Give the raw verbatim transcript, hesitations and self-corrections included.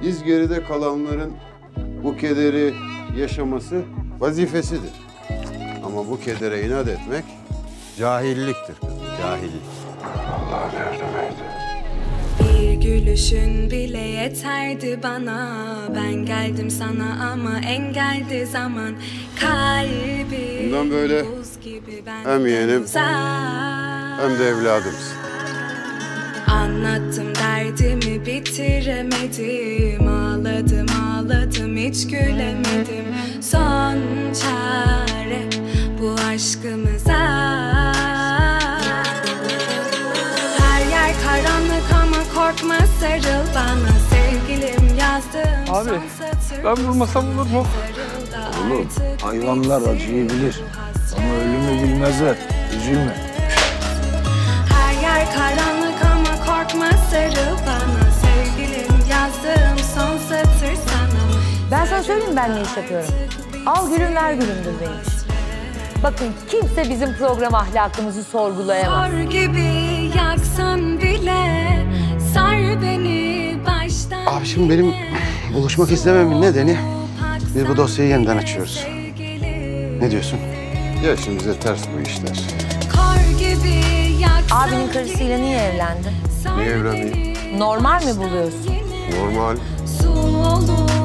Biz geride kalanların bu kederi yaşaması vazifesidir. Ama bu kedere inat etmek cahilliktir kızım, cahillik. Allah yardım et. Bir gülüşün bile yeterdi bana. Ben geldim sana ama engeldi zaman. Kalbim bundan böyle buz gibi hem yeğenim uzak. hem de evladımsın. Anlattım derdimi bitiremedim. Ağladım ağladım hiç gülemedim. Son çare bu aşkımıza. Her yer karanlık ama korkma sarıl bana. Sevgilim yazdım Abi, son satır. ben vurmasam olur mu? Oğlum, hayvanlar acıyı bilir ama ölümü bilmezler. Üzülme. Her yer karanlık ama korkma sarıl bana. Sevgilim yazdım son satır sana. Ben sana söyleyeyim ben ne iş yapıyorum. Al gülüm ver gülümdür benim iş. Bakın kimse bizim program ahlakımızı sorgulayamaz. Kor gibi yaksan bile sar beni baştan. Abi şimdi benim buluşmak istememin nedeni biz bu dosyayı yeniden açıyoruz. Ne diyorsun? Ya şimdi bize ters bu işler. Kor gibi yaksan Abinin karısıyla niye evlendi? Niye evlenmeyeyim? Normal mi buluyorsun? Normal. Su olur